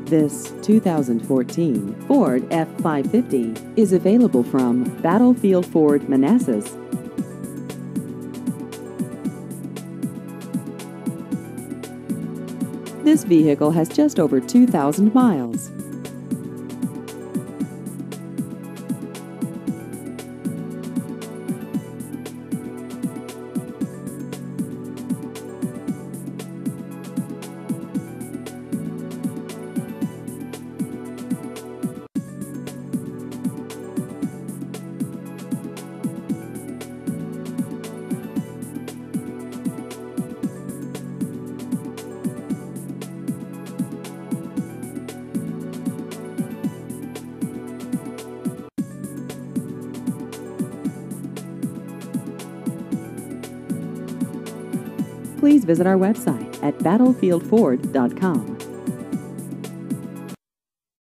This 2014 Ford F-550 is available from Battlefield Ford Manassas. This vehicle has just over 2,000 miles. Please visit our website at battlefieldford.com.